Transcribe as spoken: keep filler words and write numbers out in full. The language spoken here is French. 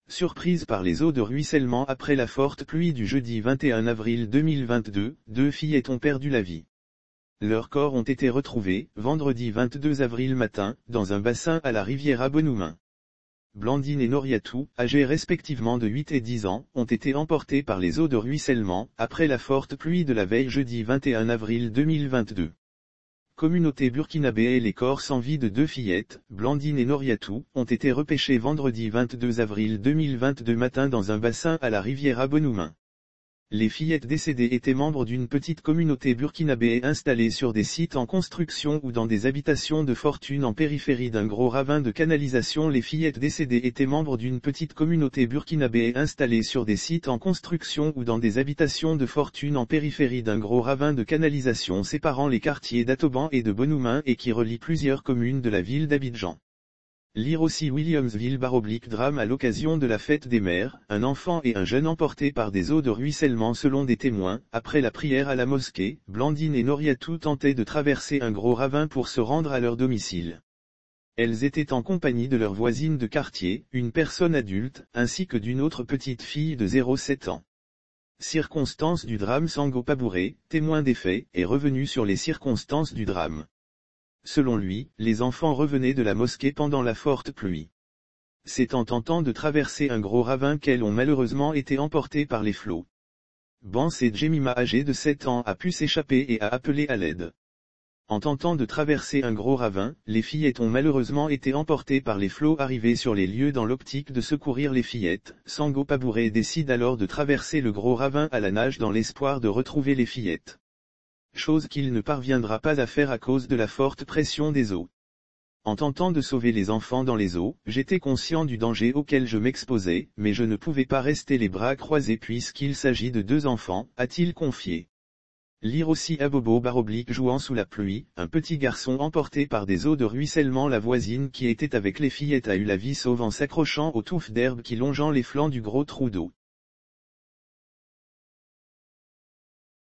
Surprises par les eaux de ruissellement après la forte pluie du jeudi vingt et un avril deux mille vingt-deux, deux fillettes ont perdu la vie. Leurs corps ont été retrouvés, vendredi vingt-deux avril matin, dans un bassin à la Riviera Bonoumin. Blandine et Noriatou, âgés respectivement de huit et dix ans, ont été emportés par les eaux de ruissellement, après la forte pluie de la veille jeudi vingt et un avril deux mille vingt-deux. Communauté burkinabé. Les corps sans vie de deux fillettes, Blandine et Noriatou, ont été repêchés vendredi vingt-deux avril deux mille vingt-deux matin dans un bassin à la Riviera Bonoumin. Les fillettes décédées étaient membres d'une petite communauté burkinabé installée sur des sites en construction ou dans des habitations de fortune en périphérie d'un gros ravin de canalisation. Les fillettes décédées étaient membres d'une petite communauté burkinabé installée sur des sites en construction ou dans des habitations de fortune en périphérie d'un gros ravin de canalisation séparant les quartiers d'Atoban et de Bonoumin et qui relie plusieurs communes de la ville d'Abidjan. Lire aussi Williamsville baroblique drame à l'occasion de la fête des mères, un enfant et un jeune emportés par des eaux de ruissellement selon des témoins. Après la prière à la mosquée, Blandine et Noriatou tentaient de traverser un gros ravin pour se rendre à leur domicile. Elles étaient en compagnie de leur voisine de quartier, une personne adulte, ainsi que d'une autre petite fille de zéro à sept ans. Circonstances du drame. Sango Pabouré, témoin des faits, est revenu sur les circonstances du drame. Selon lui, les enfants revenaient de la mosquée pendant la forte pluie. C'est en tentant de traverser un gros ravin qu'elles ont malheureusement été emportées par les flots. Bans et Jemima, âgée de sept ans, a pu s'échapper et a appelé à l'aide. En tentant de traverser un gros ravin, les fillettes ont malheureusement été emportées par les flots arrivés sur les lieux dans l'optique de secourir les fillettes. Sango Pabouré décide alors de traverser le gros ravin à la nage dans l'espoir de retrouver les fillettes. Chose qu'il ne parviendra pas à faire à cause de la forte pression des eaux. En tentant de sauver les enfants dans les eaux, j'étais conscient du danger auquel je m'exposais, mais je ne pouvais pas rester les bras croisés puisqu'il s'agit de deux enfants, a-t-il confié. Lire aussi Abobo baroblique jouant sous la pluie, un petit garçon emporté par des eaux de ruissellement. La voisine qui était avec les fillettes a eu la vie sauve en s'accrochant aux touffes d'herbe qui longeant les flancs du gros trou d'eau.